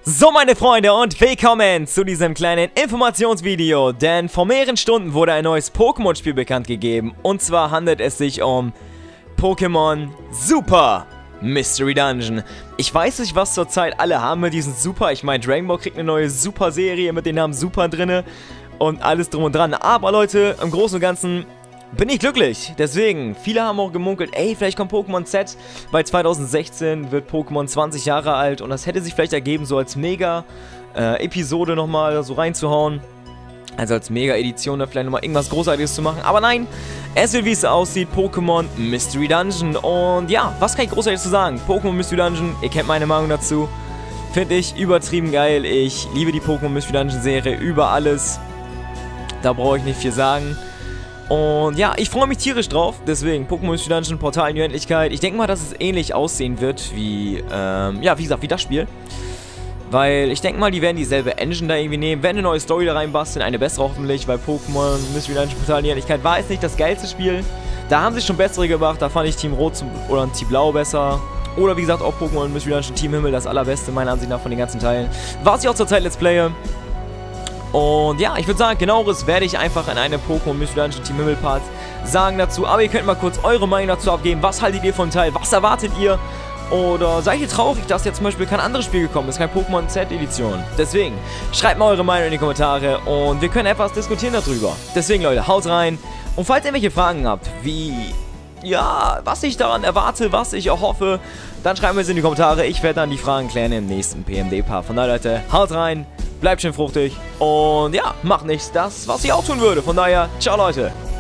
So meine Freunde und willkommen zu diesem kleinen Informationsvideo, denn vor mehreren Stunden wurde ein neues Pokémon-Spiel bekannt gegeben und zwar handelt es sich um Pokémon Super Mystery Dungeon. Ich weiß nicht, was zurzeit alle haben mit diesem Super, ich meine Dragon Ball kriegt eine neue Super-Serie mit dem Namen Super drinne und alles drum und dran, aber Leute, im Großen und Ganzen bin ich glücklich, deswegen, viele haben auch gemunkelt, ey, vielleicht kommt Pokémon Z, weil 2016 wird Pokémon 20 Jahre alt und das hätte sich vielleicht ergeben, so als Mega-Episode nochmal so reinzuhauen, also als Mega-Edition da vielleicht nochmal irgendwas Großartiges zu machen, aber nein, es wird, wie es aussieht, Pokémon Mystery Dungeon und ja, was kann ich großartig zu sagen, Pokémon Mystery Dungeon, ihr kennt meine Meinung dazu, finde ich übertrieben geil, ich liebe die Pokémon Mystery Dungeon Serie über alles, da brauche ich nicht viel sagen. Und ja, ich freue mich tierisch drauf, deswegen Pokémon Mystery Dungeon, Portal in die Unendlichkeit. Ich denke mal, dass es ähnlich aussehen wird wie, ja, wie gesagt, wie das Spiel. Weil ich denke mal, die werden dieselbe Engine da irgendwie nehmen, werden eine neue Story da reinbasteln, eine bessere hoffentlich, weil Pokémon Mystery Dungeon, Portal in die Unendlichkeit war jetzt nicht das geilste Spiel. Da haben sie schon bessere gemacht, da fand ich Team Rot oder Team Blau besser. Oder wie gesagt, auch Pokémon Mystery Dungeon Team Himmel, das allerbeste meiner Ansicht nach von den ganzen Teilen. Was ich auch zurzeit Let's Playe. Und ja, ich würde sagen, genaueres werde ich einfach in einem Pokémon Mystery Dungeon Team Himmel Part sagen dazu. Aber ihr könnt mal kurz eure Meinung dazu abgeben. Was haltet ihr vom Teil? Was erwartet ihr? Oder seid ihr traurig, dass jetzt zum Beispiel kein anderes Spiel gekommen ist? Kein Pokémon Z-Edition. Deswegen, schreibt mal eure Meinung in die Kommentare und wir können etwas diskutieren darüber. Deswegen, Leute, haut rein. Und falls ihr irgendwelche Fragen habt, wie, ja, was ich daran erwarte, was ich auch hoffe, dann schreibt mir es in die Kommentare. Ich werde dann die Fragen klären im nächsten PMD-Part. Von daher, Leute, haut rein. Bleibt schön fruchtig und ja, macht nichts, das, was ich auch tun würde. Von daher, ciao Leute.